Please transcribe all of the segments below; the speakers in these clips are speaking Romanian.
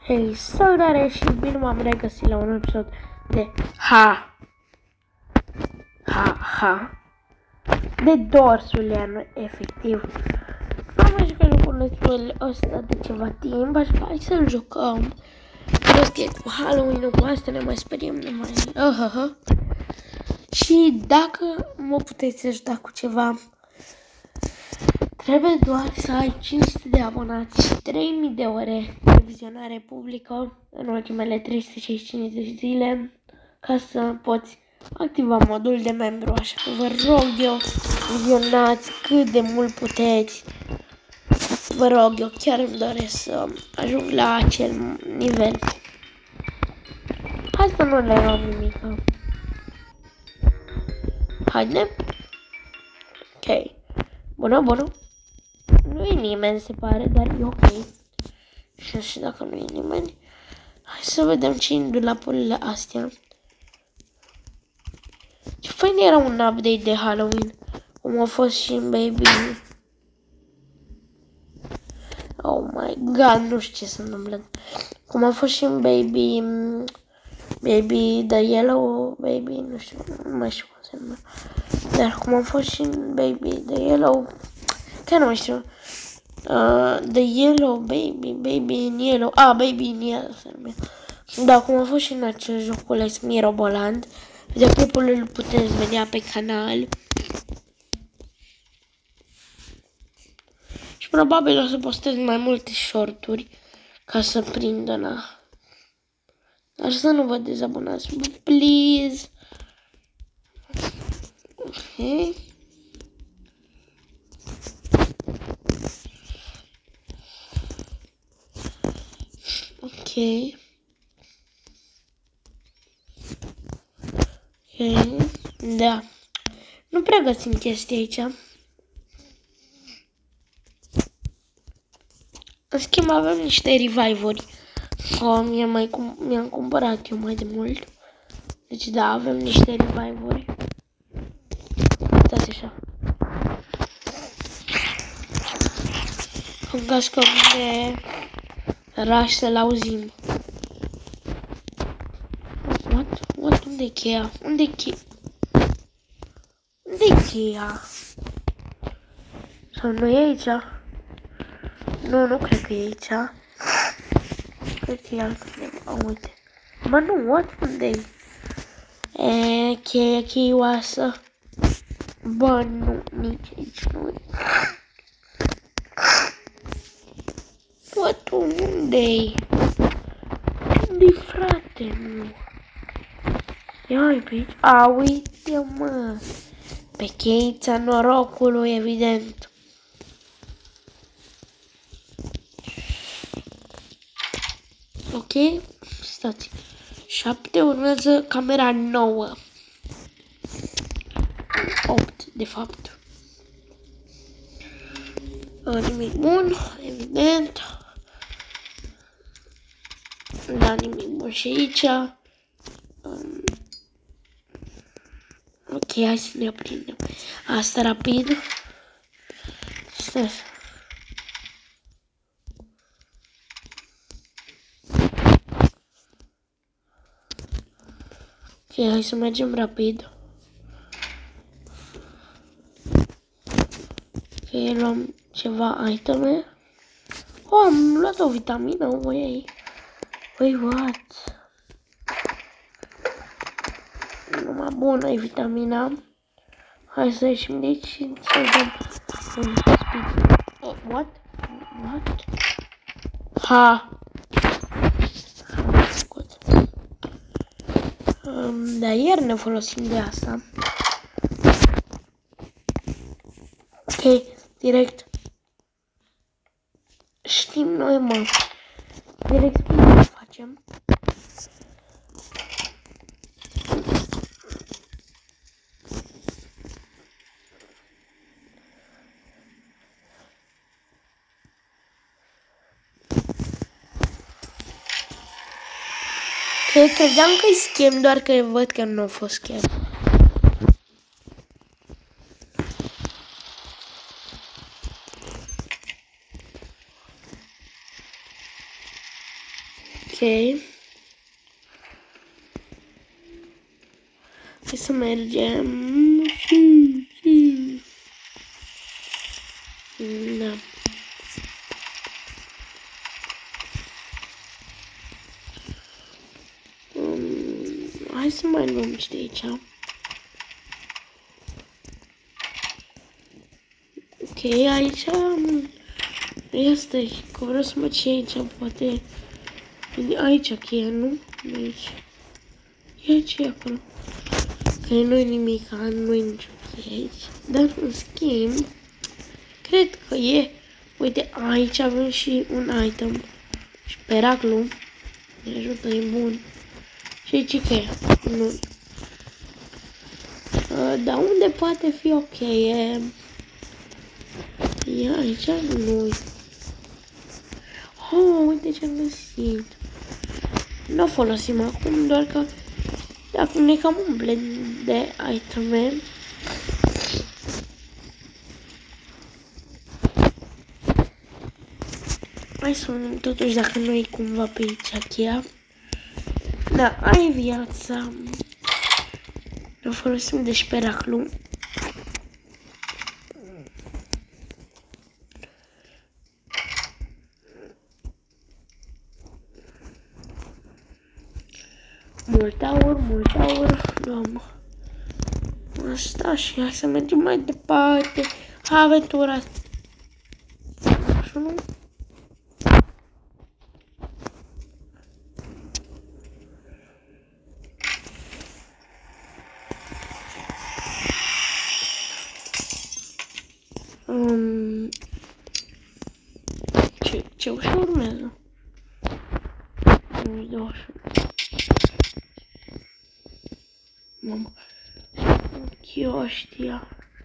Hei, salutare și bine m-am regăsit la un episod de de Dorsulian, efectiv. Am mai jucat jocul ăsta de ceva timp, așa că hai să-l jucăm. Cred că e cu Halloween-ul, cu asta ne mai speriem, ne mai... Și dacă mă puteți ajuta cu ceva, trebuie doar să ai 500 de abonați și 3000 de ore de vizionare publică în ultimele 365 de zile ca să poți activa modul de membru, așa că vă rog eu, vizionați cât de mult puteți. Vă rog, eu chiar îmi doresc să ajung la acel nivel. Asta nu le luăm nimic. Haide. Ok. Bună. Nu e nimeni, se pare, dar e ok. Și dacă nu e nimeni, hai să vedem ce e în dulapurile astea. Ce fain era un update de Halloween, cum a fost și în Baby. Oh my god, nu știu ce se întâmplă. Cum a fost și în Baby the Yellow Baby, nu știu, nu mai știu cum se numește. Dar cum a fost și în Baby the Yellow, chiar nu mai știu. The Yellow Baby in Yellow. Baby in Yellow se numește. Da, cum a fost și în acel joculeț Miroboland. Videoclipul îl puteți vedea pe canal. Și probabil o să postez mai multe shorturi ca să prindă na. Dar să nu vă dezabonați, please. Ok. Ok. Da. Nu prea găsim chestii aici. În schimb avem niște revive-uri. Mi-am cumpărat eu mai de mult. Deci da, avem niște revive-uri. Uitați așa. În caz că vine raș să-l auzim. What? Unde e cheia? Unde-i cheia? Sau nu e aici? Nu cred că e aici. Cred că e altundeva. Uite. Bă, nu, unde-i? Cheia cheioasă. Bă, nu, nici aici nu e. Bă, tu unde-i? Unde-i, frate? Nu. Ia-i pe aici. Uite, mă. Pe cheița norocului, evident. Ok, stați. 7, urmează camera 9. 8, de fapt. Nimic bun, evident. Da, nimic bun și aici. Ok, hai să ne aprindem. Asta rapid. Stai. Ok, hai să mergem rapid. Ok, luăm ceva iteme. Am luat o vitamină, Wait, what? Numai bună e vitamina. Hai să ieșim de aici și să dăm un speed. What? Dar ieri ne folosim de asta. Ok, direct. Știm noi, mă. Direct speed facem. Credeam că-i schem, doar că văd că nu a fost schem. Hai să mergem. Da. Hai să mai luăm și de aici. Ok, aici este, că vreau să mă ce aici, poate aici cheia, nu? Aici. E ce e acolo? Că nu-i nimic, nu-i nicio cheie aici. Dar în schimb, cred că e. Uite, aici avem și un item. Și peraclu. Ne ajută, e bun. Și aici e cheia. Nu. Dar unde poate fi o cheie? E aici? Nu. Oh, uite ce-am găsit. Nu o folosim acum, doar că dacă ne cam umple de iteme. Hai să vedem totuși dacă nu e cumva pe aici cheia. Da, ai viața. Ne folosim de șperaclu. Mult aur, luăm asta și hai să mergem mai departe. Aventura. Așa nu? Ce ușor urmează? Nu-i de ușor. Mamă. Chioștia.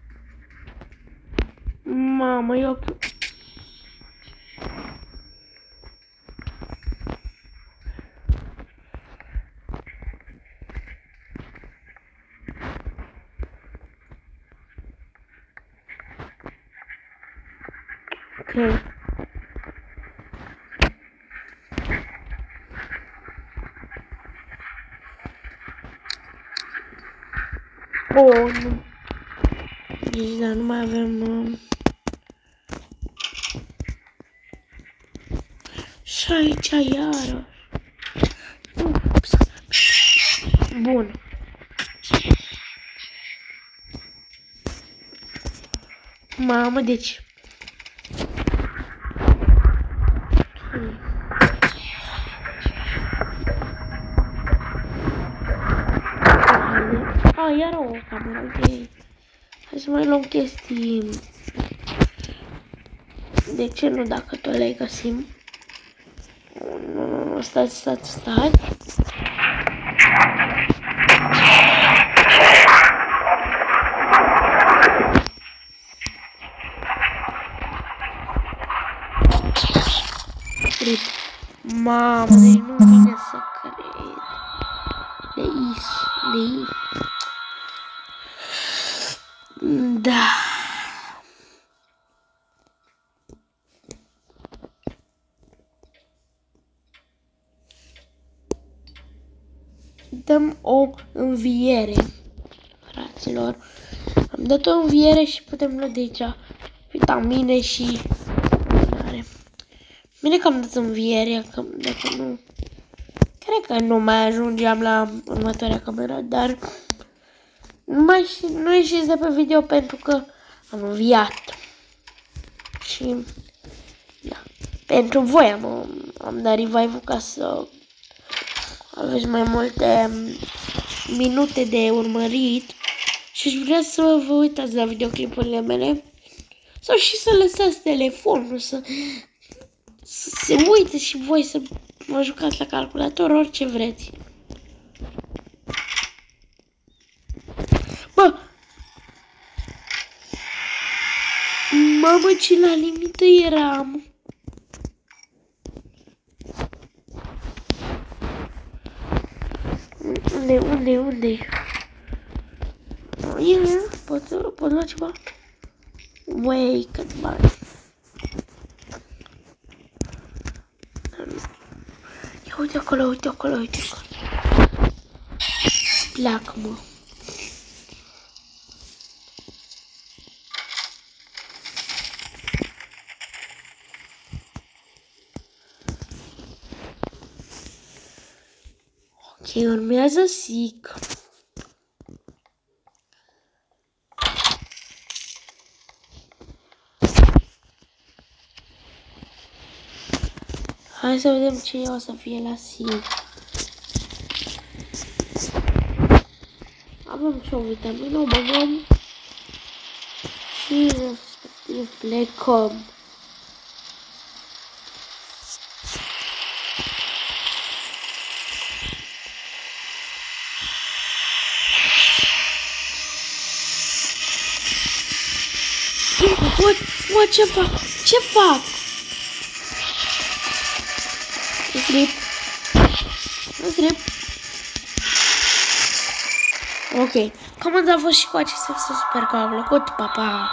Mamă, eu... Ok. Oh, nu. Deci, dar nu mai avem... Și aici iarăși. Bun. Mamă, deci... Iar o cameră, ok. Hai să mai luăm chestii. De ce nu dacă tot le găsim? Nu, stați. Mamă, deci nu vine să cred. De aici. Da. Dăm o înviere, fraților. Am dat o înviere și putem lua de aici vitamine și mânare. Bine că am dat învierea, că dacă nu... Cred că nu mai ajungeam la următoarea cameră, dar nu ieșiți de pe video pentru că am înviat. Și da, pentru voi am dat revive-ul ca să aveți mai multe minute de urmărit și aș vrea să vă uitați la videoclipurile mele sau și să lăsați telefonul să se uite și voi să vă jucați la calculator, orice vreți. Bă! Mamă, ce la limită eram! Unde? Pot lua ceva? Wey, cât bani. Uite acolo, uite acolo, uite acolo. Pleacă, mă. Ok, urmează Sic. Hai să vedem cine o să fie la Sic. Avem și o vitamină, o băgăm și respectiv plecăm. What, ce fac? Ce fac? Însrip. Ok, cam atât a fost și cu acestea, să sper că v-a plăcut, pa, pa!